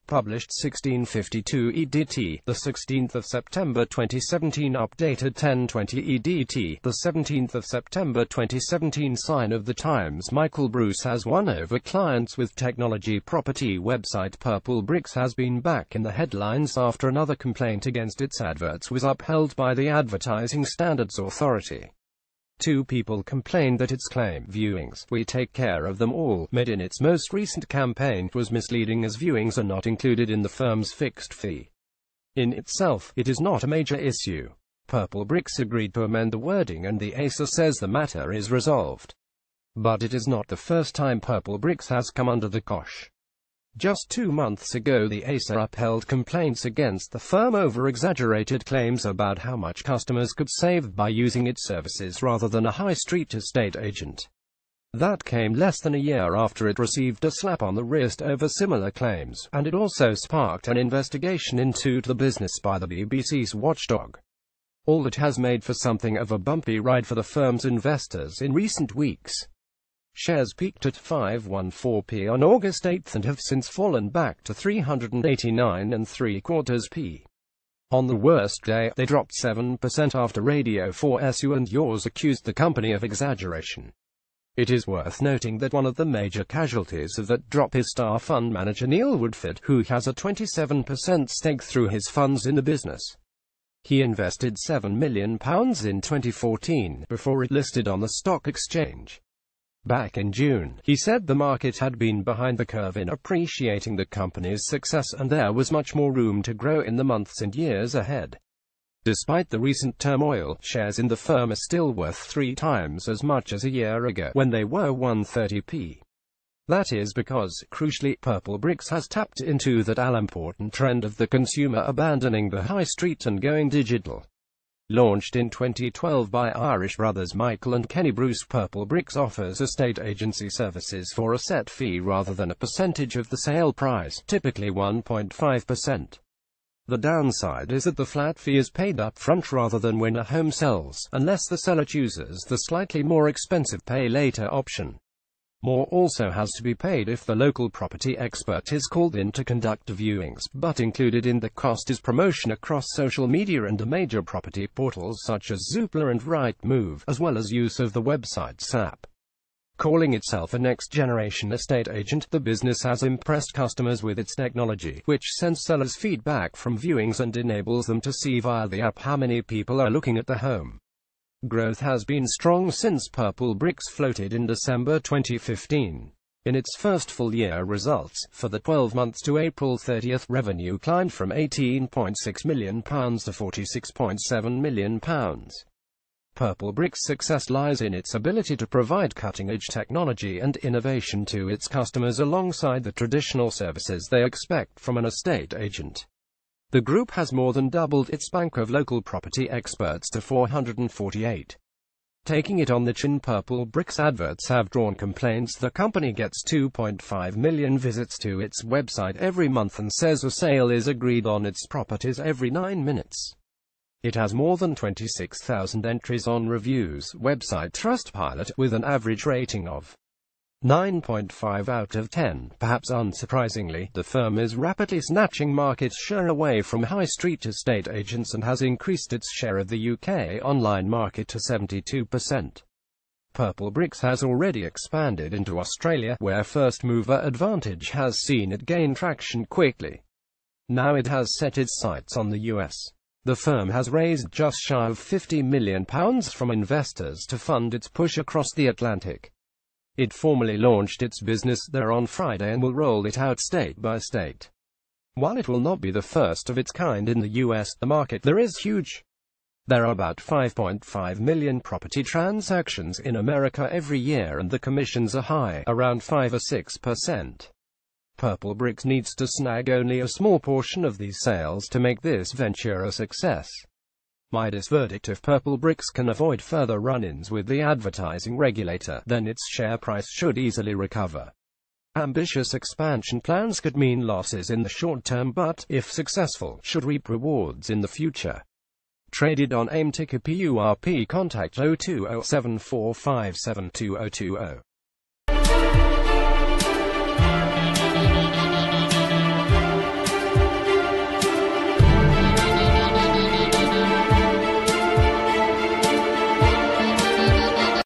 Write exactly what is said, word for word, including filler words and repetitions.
published sixteen fifty-two E D T, the sixteenth of September twenty seventeen, updated ten twenty E D T, the seventeenth of September twenty seventeen. Sign of the times. Michael Bruce has won over clients with technology property website Purplebricks has been back in the headlines after another complaint against its adverts was upheld by the Advertising Standards Authority. Two people complained that its claim, "Viewings, we take care of them all," made in its most recent campaign, was misleading as viewings are not included in the firm's fixed fee. In itself, it is not a major issue. Purplebricks agreed to amend the wording and the A C E says the matter is resolved. But it is not the first time Purplebricks has come under the cosh. Just two months ago the A C E upheld complaints against the firm over exaggerated claims about how much customers could save by using its services rather than a high street estate agent. That came less than a year after it received a slap on the wrist over similar claims, and it also sparked an investigation into the business by the B B C's watchdog. All that has made for something of a bumpy ride for the firm's investors in recent weeks. Shares peaked at five hundred fourteen p on August eighth and have since fallen back to three hundred eighty-nine and three quarters p. On the worst day, they dropped seven percent after Radio four's You and Yours accused the company of exaggeration. It is worth noting that one of the major casualties of that drop is star fund manager Neil Woodford, who has a twenty-seven percent stake through his funds in the business. He invested seven million pounds in twenty fourteen, before it listed on the stock exchange. Back in June, he said the market had been behind the curve in appreciating the company's success and there was much more room to grow in the months and years ahead. Despite the recent turmoil, shares in the firm are still worth three times as much as a year ago, when they were one hundred thirty p. That is because, crucially, Purplebricks has tapped into that all-important trend of the consumer abandoning the high street and going digital. Launched in twenty twelve by Irish brothers Michael and Kenny Bruce, Purplebricks offers estate agency services for a set fee rather than a percentage of the sale price, typically one point five percent. The downside is that the flat fee is paid up front rather than when a home sells, unless the seller chooses the slightly more expensive pay later option. More also has to be paid if the local property expert is called in to conduct viewings, but included in the cost is promotion across social media and the major property portals such as Zoopla and Rightmove, as well as use of the website S A P. Calling itself a next-generation estate agent, the business has impressed customers with its technology, which sends sellers feedback from viewings and enables them to see via the app how many people are looking at the home. Growth has been strong since Purplebricks floated in December twenty fifteen. In its first full-year results, for the twelve months to April thirtieth, revenue climbed from eighteen point six million pounds to forty-six point seven million pounds. Purplebricks' success lies in its ability to provide cutting-edge technology and innovation to its customers alongside the traditional services they expect from an estate agent. The group has more than doubled its bank of local property experts to four hundred forty-eight. Taking it on the chin, Purplebricks adverts have drawn complaints. The company gets two point five million visits to its website every month and says a sale is agreed on its properties every nine minutes. It has more than twenty-six thousand entries on reviews website Trustpilot, with an average rating of nine point five out of ten. Perhaps unsurprisingly, the firm is rapidly snatching market share away from high street estate agents and has increased its share of the U K online market to seventy-two percent. Purplebricks has already expanded into Australia, where first-mover advantage has seen it gain traction quickly. Now it has set its sights on the U S. The firm has raised just shy of fifty million pounds from investors to fund its push across the Atlantic. It formally launched its business there on Friday and will roll it out state by state. While it will not be the first of its kind in the U S, the market there is huge. There are about five point five million property transactions in America every year and the commissions are high, around five or six percent. Purplebricks needs to snag only a small portion of these sales to make this venture a success. Midas verdict: if Purplebricks can avoid further run-ins with the advertising regulator, then its share price should easily recover. Ambitious expansion plans could mean losses in the short term but, if successful, should reap rewards in the future. Traded on AIM ticker P U R P. Contact zero two zero seven four five seven two zero two zero.